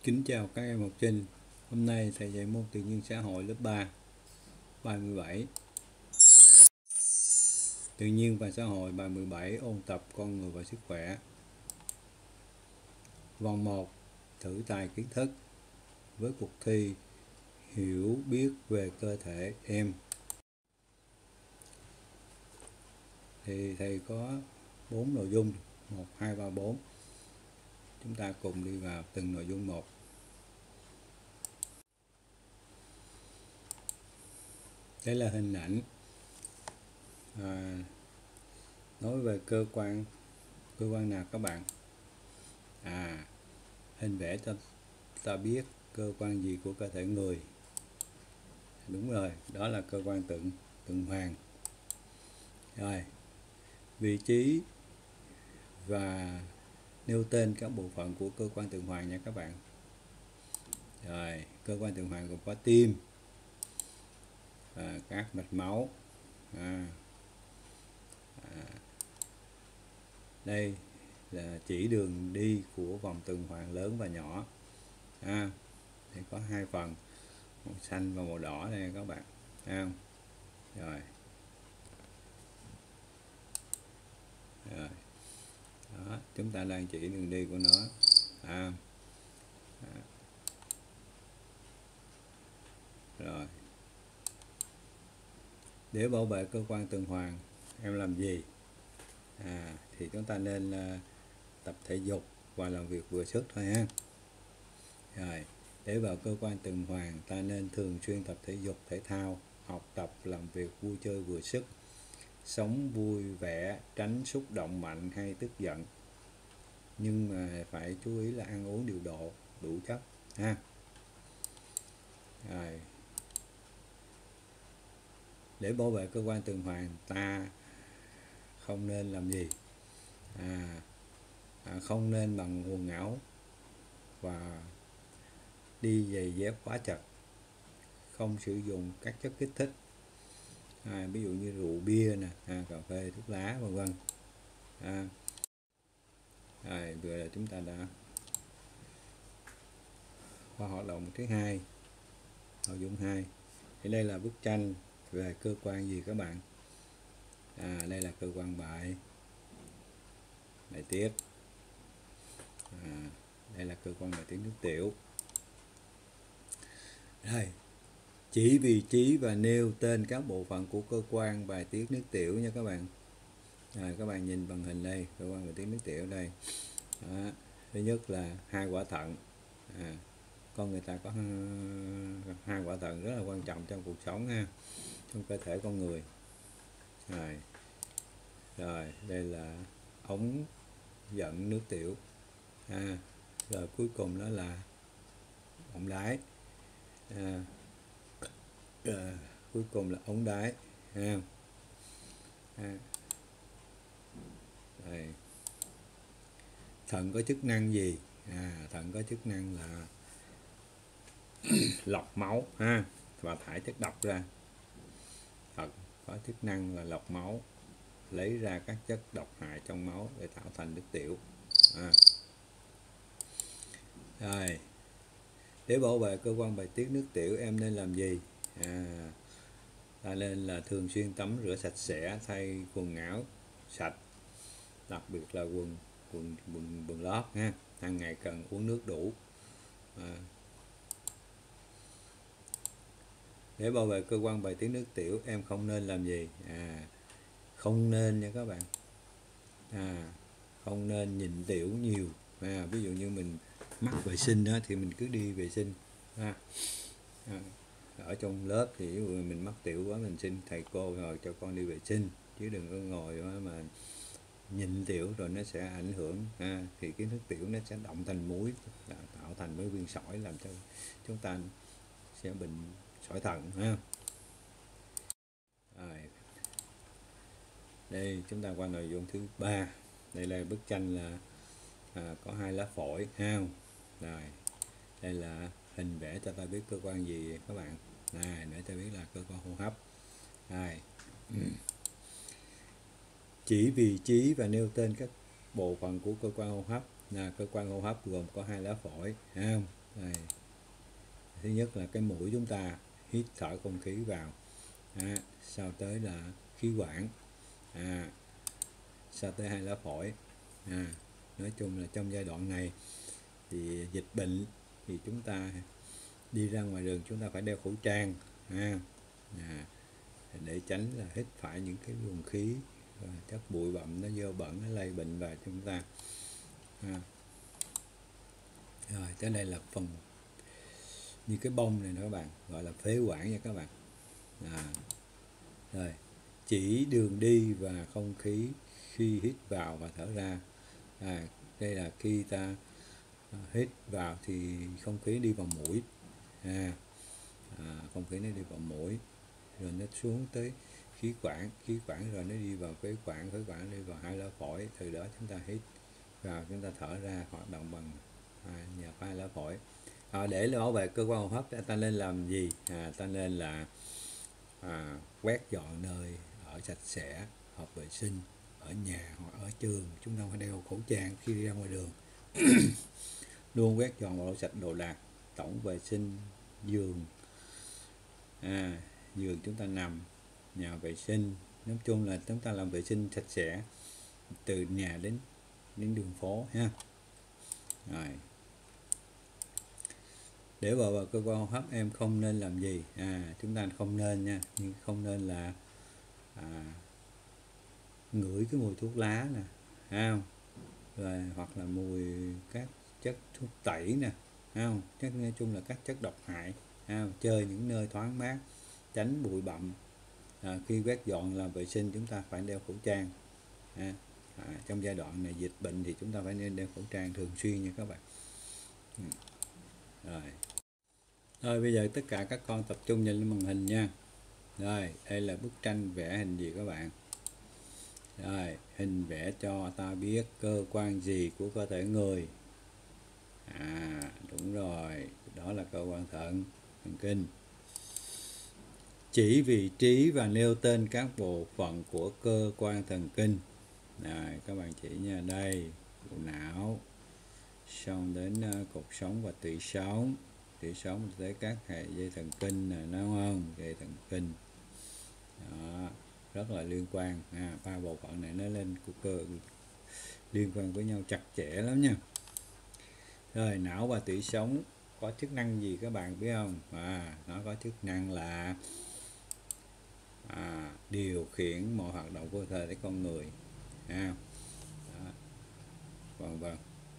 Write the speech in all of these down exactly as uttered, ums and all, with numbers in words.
Kính chào các em học sinh. Hôm nay thầy dạy môn tự nhiên xã hội lớp ba, bài mười bảy. Tự nhiên và xã hội, bài mười bảy, ôn tập con người và sức khỏe. Vòng một, thử tài kiến thức với cuộc thi hiểu biết về cơ thể em. Thì thầy có bốn nội dung, một, hai, ba, bốn. Chúng ta cùng đi vào từng nội dung một. Đây là hình ảnh à, nói về cơ quan cơ quan nào các bạn? À, hình vẽ cho ta biết cơ quan gì của cơ thể người. Đúng rồi, đó là cơ quan tuần tuần hoàn. Rồi, vị trí và nêu tên các bộ phận của cơ quan tuần hoàn nha các bạn. Rồi, cơ quan tuần hoàn gồm có tim, à, các mạch máu. À, à, đây là chỉ đường đi của vòng tuần hoàn lớn và nhỏ. À, thì có hai phần, màu xanh và màu đỏ đây các bạn. À, rồi. Rồi. Đó, chúng ta đang chỉ đường đi của nó. À, à. Rồi, để bảo vệ cơ quan tuần hoàn em làm gì? À, thì chúng ta nên uh, tập thể dục và làm việc vừa sức thôi ha. Rồi, để vào cơ quan tuần hoàn ta nên thường xuyên tập thể dục thể thao, học tập, làm việc vui chơi vừa sức, sống vui vẻ, tránh xúc động mạnh hay tức giận, nhưng mà phải chú ý là ăn uống điều độ, đủ chất ha. Rồi, để bảo vệ cơ quan tuần hoàn ta không nên làm gì? À, à không nên bằng quần áo và đi giày dép quá chật, không sử dụng các chất kích thích, à, ví dụ như rượu bia nè, à, cà phê, thuốc lá vân vân. À, à, vừa là chúng ta đã qua hoạt động thứ hai, nội dung hai. Thì đây là bức tranh về cơ quan gì các bạn? À, đây là cơ quan bại bài tiết. À, đây là cơ quan bài tiết nước tiểu. Đây, chỉ vị trí và nêu tên các bộ phận của cơ quan bài tiết nước tiểu nha các bạn. À, các bạn nhìn bằng hình đây, cơ quan bài tiết nước tiểu đây. Đó, thứ nhất là hai quả thận. À, con người ta có hai quả thận rất là quan trọng trong cuộc sống ha, trong cơ thể con người. Rồi, rồi đây là ống dẫn nước tiểu. À, rồi cuối cùng đó là ống đái. À, à, cuối cùng là ống đái ha. À, đây. Thận có chức năng gì? À, thận có chức năng là lọc máu ha và thải chất độc ra. Thận có chức năng là lọc máu, lấy ra các chất độc hại trong máu để tạo thành nước tiểu. À. Rồi, để bảo vệ cơ quan bài tiết nước tiểu em nên làm gì? À, ta nên là thường xuyên tắm rửa sạch sẽ, thay quần áo sạch, đặc biệt là quần quần quần, quần lót ha. Hàng ngày cần uống nước đủ. À, để bảo vệ cơ quan bài tiết nước tiểu em không nên làm gì? À, không nên nha các bạn. À, không nên nhịn tiểu nhiều. À, ví dụ như mình mắc vệ sinh đó thì mình cứ đi vệ sinh. À, à, ở trong lớp thì mình mắc tiểu quá mình xin thầy cô rồi cho con đi vệ sinh, chứ đừng có ngồi đó mà nhịn tiểu rồi nó sẽ ảnh hưởng. À, thì cái nước tiểu nó sẽ động thành muối, tạo thành mấy viên sỏi làm cho chúng ta sẽ bệnh sỏi thận ha. Rồi, đây chúng ta qua nội dung thứ ba. Đây là bức tranh là à, có hai lá phổi ha. Rồi, đây là hình vẽ cho ta biết cơ quan gì các bạn. Này, để ta biết là cơ quan hô hấp. Đây. Chỉ vị trí và nêu tên các bộ phận của cơ quan hô hấp. Là cơ quan hô hấp gồm có hai lá phổi ha. Đây. Thứ nhất là cái mũi chúng ta hít thở không khí vào, à, sau tới là khí quản, à, sau tới hai lá phổi. À, nói chung là trong giai đoạn này thì dịch bệnh thì chúng ta đi ra ngoài đường chúng ta phải đeo khẩu trang, à, à, để tránh là hít phải những cái luồng khí và chất bụi bặm nó dơ bẩn nó lây bệnh vào chúng ta. À. Rồi tới đây là phần như cái bông này nữa các bạn, gọi là phế quản nha các bạn. À. Rồi chỉ đường đi và không khí khi hít vào và thở ra. À, đây là khi ta hít vào thì không khí đi vào mũi, à, à, không khí nó đi vào mũi rồi nó xuống tới khí quản, khí quản rồi nó đi vào phế quản, phế quản đi vào hai lá phổi, từ đó chúng ta hít vào chúng ta thở ra, hoạt động bằng à, nhờ hai lá phổi. À, để bảo vệ cơ quan hô hấp ta nên làm gì? À, ta nên là à, quét dọn nơi ở sạch sẽ, hợp vệ sinh, ở nhà hoặc ở trường chúng ta phải đeo khẩu trang khi đi ra ngoài đường. Luôn quét dọn và lau sạch đồ đạc, tổng vệ sinh giường, à, giường chúng ta nằm, nhà vệ sinh, nói chung là chúng ta làm vệ sinh sạch sẽ từ nhà đến đến đường phố ha. Rồi để vào, vào cơ quan hô hấp em không nên làm gì? À, chúng ta không nên nha, nhưng không nên là à, ngửi cái mùi thuốc lá nè, không, rồi hoặc là mùi các chất thuốc tẩy nè, không, chắc nói chung là các chất độc hại, không, chơi những nơi thoáng mát, tránh bụi bặm. À, khi quét dọn làm vệ sinh chúng ta phải đeo khẩu trang. À, à, trong giai đoạn này dịch bệnh thì chúng ta phải nên đeo khẩu trang thường xuyên nha các bạn. Ừ. Rồi. Rồi bây giờ tất cả các con tập trung nhìn lên màn hình nha. Rồi đây là bức tranh vẽ hình gì các bạn? Rồi hình vẽ cho ta biết cơ quan gì của cơ thể người? À đúng rồi, đó là cơ quan thận, thần kinh. Chỉ vị trí và nêu tên các bộ phận của cơ quan thần kinh. Rồi các bạn chỉ nha, đây bộ não, xong đến uh, cột sống và tủy sống, tủy sống tới các hệ dây thần kinh nè, đúng không? Dây thần kinh. Đó, rất là liên quan. À, ba bộ phận này nó lên của cơ liên quan với nhau chặt chẽ lắm nha. Rồi não và tủy sống có chức năng gì các bạn biết không? À, nó có chức năng là à, điều khiển mọi hoạt động của cơ thể con người. À, đó. Vâng vâng.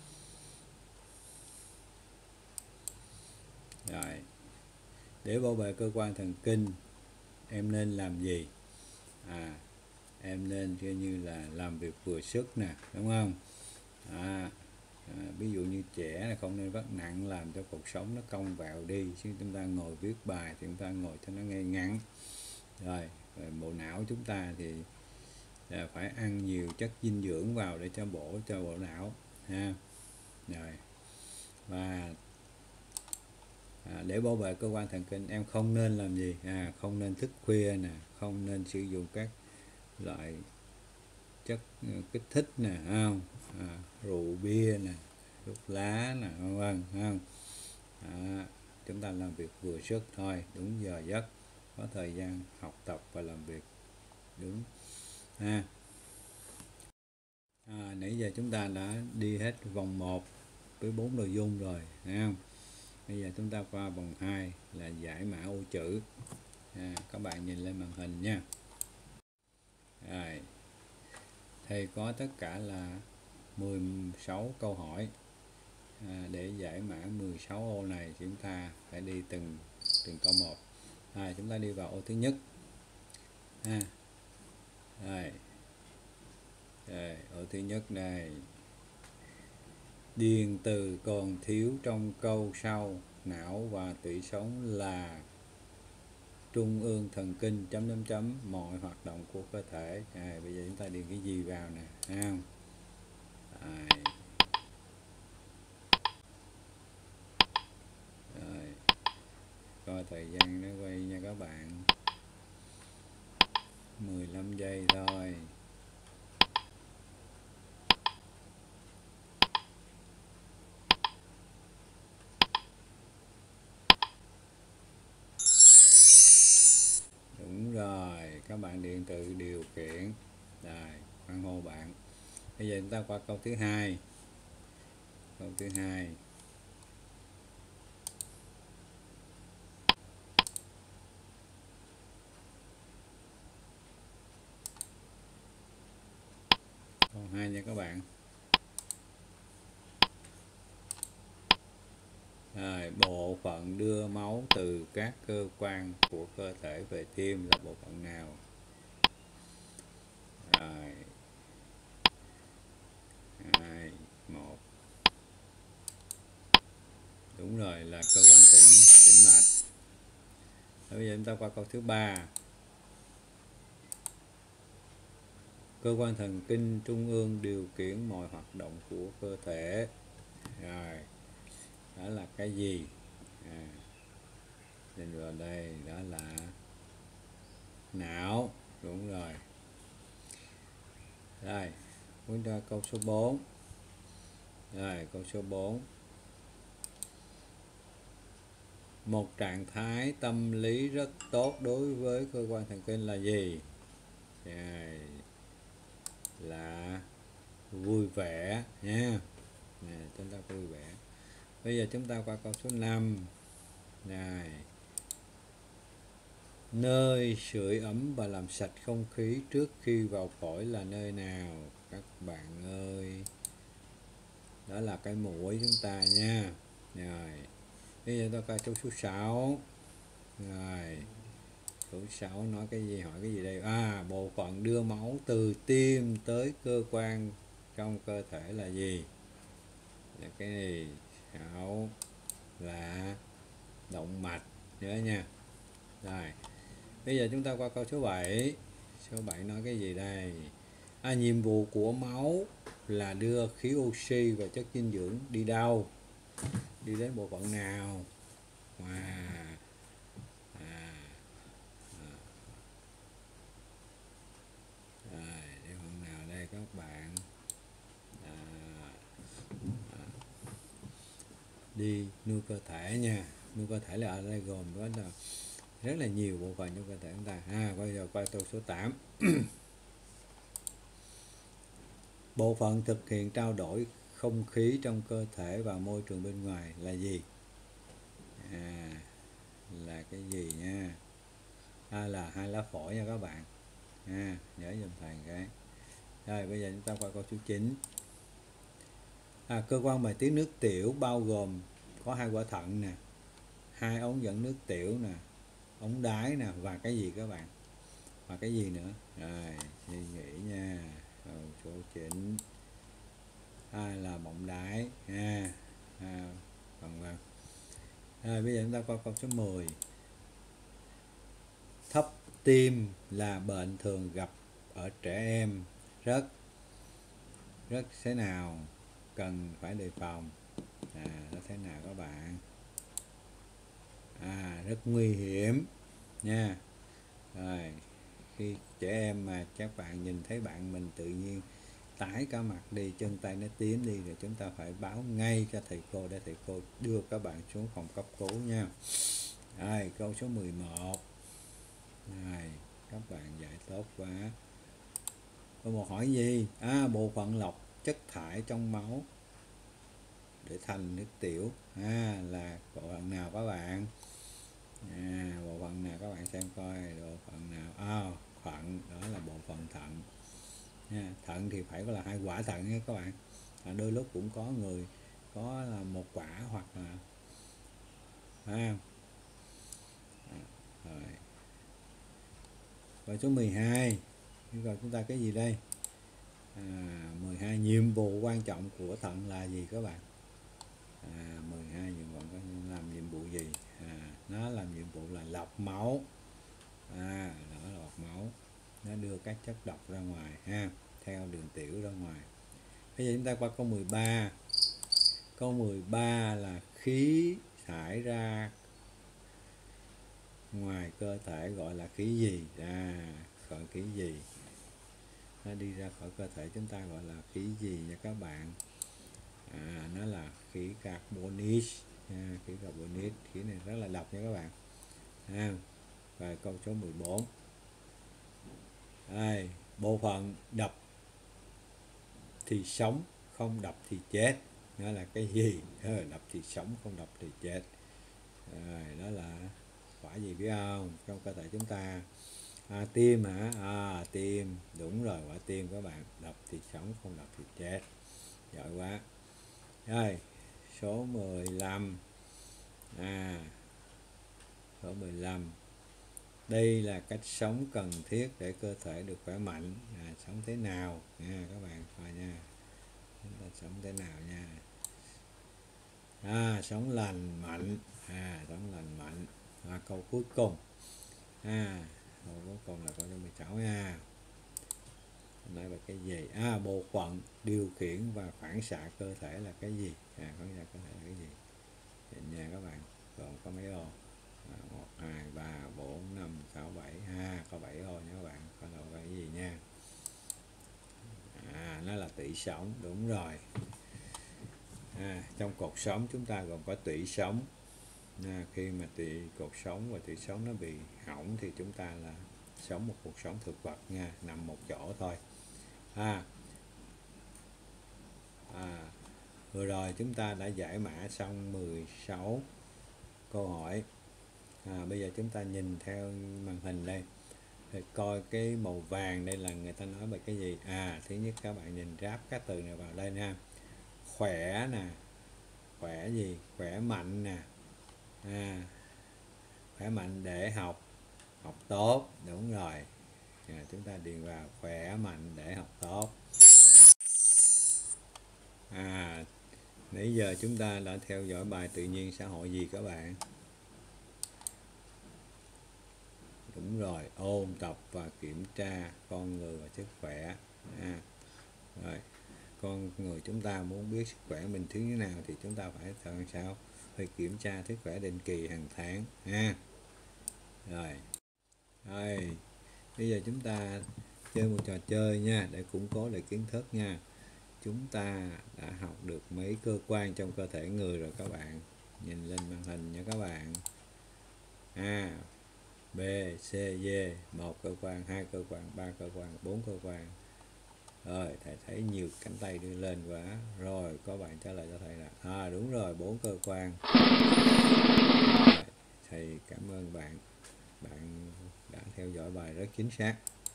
Rồi để bảo vệ cơ quan thần kinh em nên làm gì? À, em nên coi như là làm việc vừa sức nè, đúng không? À, à, ví dụ như trẻ là không nên vác nặng làm cho cuộc sống nó cong vào đi, chứ chúng ta ngồi viết bài thì chúng ta ngồi cho nó ngay ngắn. Rồi, rồi bộ não chúng ta thì là phải ăn nhiều chất dinh dưỡng vào để cho bổ cho bộ não ha. Rồi và à, để bảo vệ cơ quan thần kinh em không nên làm gì? À, không nên thức khuya nè, không nên sử dụng các loại chất kích thích nè, không, à, rượu bia nè, thuốc lá nè, vân vân, không. À, chúng ta làm việc vừa sức thôi, đúng giờ giấc, có thời gian học tập và làm việc đúng ha. À, nãy giờ chúng ta đã đi hết vòng một với bốn nội dung rồi, thấy không? Bây giờ chúng ta qua vòng hai là giải mã ô chữ. À, các bạn nhìn lên màn hình nha. Rồi. Thầy có tất cả là mười sáu câu hỏi. À, để giải mã mười sáu ô này chúng ta phải đi từng từng câu một. À, chúng ta đi vào ô thứ nhất. À, rồi. Rồi, ô thứ nhất này. Điền từ còn thiếu trong câu sau não và tủy sống là trung ương thần kinh chấm chấm chấm mọi hoạt động của cơ thể. À, bây giờ chúng ta điền cái gì vào nè, thấy không? À, rồi coi thời gian nó quay nha các bạn, mười lăm giây thôi. rồi, các bạn điện tử điều khiển. Rồi, hoan hô bạn. Bây giờ chúng ta qua câu thứ hai. Câu thứ hai. Câu hai nha các bạn. Rồi, bộ phận đưa máu từ các cơ quan của cơ thể về tim là bộ phận nào? Rồi, hai, một. Đúng rồi, là cơ quan tĩnh tĩnh mạch. Bây giờ chúng ta qua câu thứ ba. Cơ quan thần kinh trung ương điều khiển mọi hoạt động của cơ thể. Rồi, đó là cái gì? À, nhìn vào đây, đó là não. Đúng rồi. Rồi, chúng ta câu số bốn. Rồi, câu số bốn. Một trạng thái tâm lý rất tốt đối với cơ quan thần kinh là gì? Rồi, là vui vẻ nha. Nè, chúng ta vui vẻ. Bây giờ chúng ta qua câu số năm. Này, nơi sưởi ấm và làm sạch không khí trước khi vào phổi là nơi nào các bạn ơi? Đó là cái mũi chúng ta nha. Rồi, bây giờ tôi coi câu số sáu. Rồi, câu sáu nói cái gì, hỏi cái gì đây? À, bộ phận đưa máu từ tim tới cơ quan trong cơ thể là gì? Là cái này. Sáu là động mạch, nhớ nha. Rồi, bây giờ chúng ta qua câu số bảy. Số bảy nói cái gì đây? À, nhiệm vụ của máu là đưa khí oxy và chất dinh dưỡng đi đâu? Đi đến bộ phận nào? Wow. À. À. Rồi, đi phần nào đây các bạn? À. À. Đi nuôi cơ thể nha. Nuôi cơ thể là ở đây gồm đó là rất là nhiều bộ phận trong cơ thể chúng ta. À, bây giờ qua câu số tám. Bộ phận thực hiện trao đổi không khí trong cơ thể và môi trường bên ngoài là gì? À, là cái gì nha? A là hai lá phổi nha các bạn. À, nhớ dùm thầy cái. Rồi, bây giờ chúng ta qua câu số chín. À, cơ quan bài tiết nước tiểu bao gồm có hai quả thận nè, hai ống dẫn nước tiểu nè, ống đái nè, và cái gì các bạn? Và cái gì nữa? Rồi, suy nghĩ nha. Câu số chín. A là bọng đái ha. À, vâng vâng. Rồi, bây giờ chúng ta qua câu số mười. Thấp tim là bệnh thường gặp ở trẻ em, rất rất thế nào cần phải đề phòng? À, nó thế nào các bạn? À, rất nguy hiểm nha. Rồi, khi trẻ em mà các bạn nhìn thấy bạn mình tự nhiên tái cả mặt đi, chân tay nó tím đi, rồi chúng ta phải báo ngay cho thầy cô để thầy cô đưa các bạn xuống phòng cấp cứu nha. Rồi, câu số mười một. Rồi, các bạn giải tốt quá. Câu một hỏi gì? À, bộ phận lọc chất thải trong máu để thành nước tiểu. À, là bộ phận nào các bạn? À, bộ phận nào các bạn xem coi, bộ phận nào? À, thận, đó là bộ phận thận nha. Thận thì phải có là hai quả thận nha các bạn. À, đôi lúc cũng có người có là một quả hoặc là à, à, rồi. Rồi số mười hai. Rồi chúng ta cái gì đây? À, mười hai, nhiệm vụ quan trọng của thận là gì các bạn? À, mười hai, nhiệm vụ có làm nhiệm vụ gì? À, nó làm nhiệm vụ là lọc máu. À, nó là lọc máu, nó đưa các chất độc ra ngoài ha, theo đường tiểu ra ngoài. Bây giờ chúng ta qua câu mười ba. Câu mười ba là khí thải ra ngoài cơ thể gọi là khí gì? À, gọi khí gì? Nó đi ra khỏi cơ thể chúng ta gọi là khí gì nha các bạn? À, nó là khí carbonic. À, khí carbonic, khí này rất là độc nha các bạn. À, và câu số mười bốn. Đây, bộ phận đập thì sống, không đập thì chết. Đó là cái gì? Đó là đập thì sống, không đập thì chết. Rồi, đó là quả gì biết không? Trong cơ thể chúng ta. À, tim hả? À, tim. Đúng rồi, quả tim các bạn. Đập thì sống, không đập thì chết. Giỏi quá. Rồi, số mười lăm. À, số mười lăm. Đây là cách sống cần thiết để cơ thể được khỏe mạnh. À, sống thế nào nha các bạn coi nha. Chúng ta sống thế nào nha. À, sống lành mạnh. À, sống lành mạnh. À, câu cuối cùng. À, câu cuối cùng là câu số mười sáu nha. Nói về cái gì? À, bộ phận điều khiển và phản xạ cơ thể là cái gì? À, phản xạ cơ thể là cái gì? Nhìn nha các bạn. Gồm có mấy ô? một, hai, ba, bốn, năm, sáu, bảy. Ha, có bảy ô nha các bạn. Có là cái gì nha? À, nó là tủy sống. Đúng rồi. À, trong cột sống chúng ta gồm có tủy sống. À, khi mà tủy cột sống và tủy sống nó bị hỏng thì chúng ta là sống một cuộc sống thực vật nha, nằm một chỗ thôi. À, à, vừa rồi chúng ta đã giải mã xong mười sáu câu hỏi. À, bây giờ chúng ta nhìn theo màn hình đây để coi cái màu vàng đây là người ta nói về cái gì. À, thứ nhất các bạn nhìn ráp các từ này vào đây nha. Khỏe nè, khỏe gì? Khỏe mạnh nè. À, khỏe mạnh để học, học tốt. Đúng rồi. À, chúng ta điền vào khỏe mạnh để học tốt. À, nãy giờ chúng ta đã theo dõi bài tự nhiên xã hội gì các bạn? Đúng rồi, ôn tập và kiểm tra con người và sức khỏe. À, rồi, con người chúng ta muốn biết sức khỏe mình thứ như nào thì chúng ta phải làm sao? Phải kiểm tra sức khỏe định kỳ hàng tháng. Ha. Rồi, rồi, bây giờ chúng ta chơi một trò chơi nha để củng cố lại kiến thức nha. Chúng ta đã học được mấy cơ quan trong cơ thể người rồi các bạn. Nhìn lên màn hình nha các bạn. A, B, C, D, một cơ quan, hai cơ quan, ba cơ quan, bốn cơ quan. Rồi, thầy thấy nhiều cánh tay đưa lên quá. Rồi, có bạn trả lời cho thầy là à đúng rồi, bốn cơ quan. Rồi, thầy cảm ơn bạn. Bạn đã theo dõi bài rất chính xác.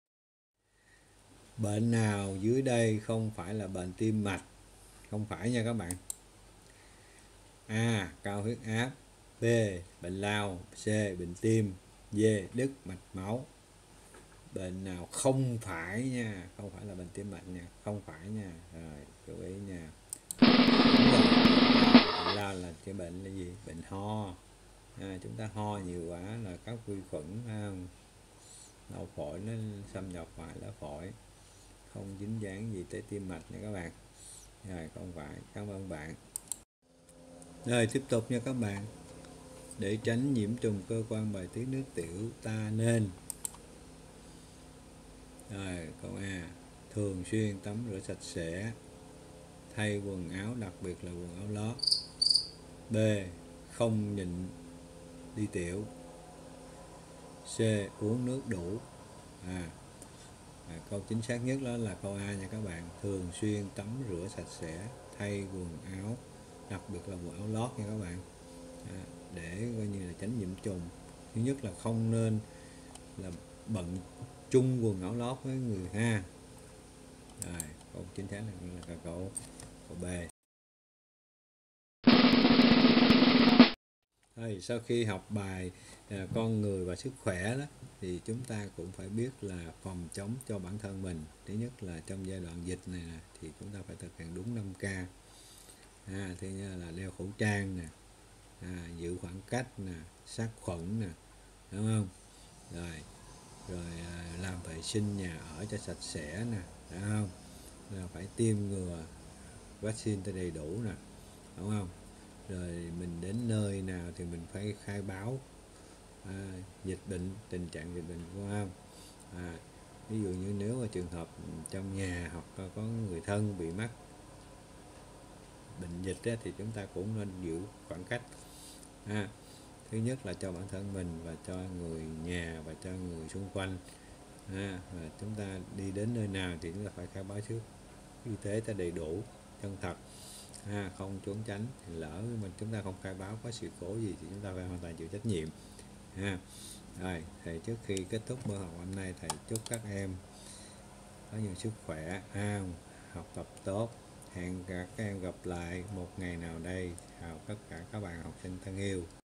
Bệnh nào dưới đây không phải là bệnh tim mạch? Không phải nha các bạn. A, cao huyết áp. B, bệnh lao. C, bệnh tim. D, đứt mạch máu. Bệnh nào không phải nha, không phải là bệnh tim mạch nha, không phải nha. Rồi, chú ý nha. Bệnh lao là cái bệnh là gì? Bệnh ho. À, chúng ta ho nhiều quá là các vi khuẩn không? Đau phổi nó xâm nhập vào lá phổi, không dính dáng gì tới tim mạch nha các bạn. Rồi, không phải. Cảm ơn bạn. Rồi, tiếp tục nha các bạn. Để tránh nhiễm trùng cơ quan bài tiết nước tiểu ta nên. Rồi, câu A, thường xuyên tắm rửa sạch sẽ, thay quần áo, đặc biệt là quần áo lót. B, không nhịn đi tiểu. C, uống nước đủ. À, à, câu chính xác nhất đó là câu A nha các bạn. Thường xuyên tắm rửa sạch sẽ, thay quần áo, đặc biệt là quần áo lót nha các bạn. À, để coi như là tránh nhiễm trùng. Thứ nhất là không nên là bận chung quần áo lót với người ha. Rồi, câu chính xác là, là câu câu B. Rồi, sau khi học bài à, con người và sức khỏe đó thì chúng ta cũng phải biết là phòng chống cho bản thân mình. Thứ nhất là trong giai đoạn dịch này nè, thì chúng ta phải thực hiện đúng năm K. À, thứ nhất là đeo khẩu trang nè, à, giữ khoảng cách nè, sát khuẩn nè, đúng không? Rồi, rồi à, làm vệ sinh nhà ở cho sạch sẽ nè, đúng không? Rồi phải tiêm ngừa vaccine cho đầy đủ nè, đúng không? Rồi mình đến nơi nào thì mình phải khai báo à, dịch bệnh, tình trạng dịch bệnh, đúng không? À, ví dụ như nếu mà trường hợp trong nhà hoặc có người thân bị mắc bệnh dịch á, thì chúng ta cũng nên giữ khoảng cách. À, thứ nhất là cho bản thân mình và cho người nhà và cho người xung quanh. À, và chúng ta đi đến nơi nào thì chúng ta phải khai báo trước, y tế ta đầy đủ, chân thật, à, không trốn tránh. Thì lỡ mà chúng ta không khai báo có sự cố gì thì chúng ta phải hoàn toàn chịu trách nhiệm. Ha. Rồi, thầy trước khi kết thúc bữa học hôm nay, thầy chúc các em có nhiều sức khỏe, à, học tập tốt. Hẹn các em gặp lại một ngày nào đây. Chào tất cả các bạn học sinh thân yêu.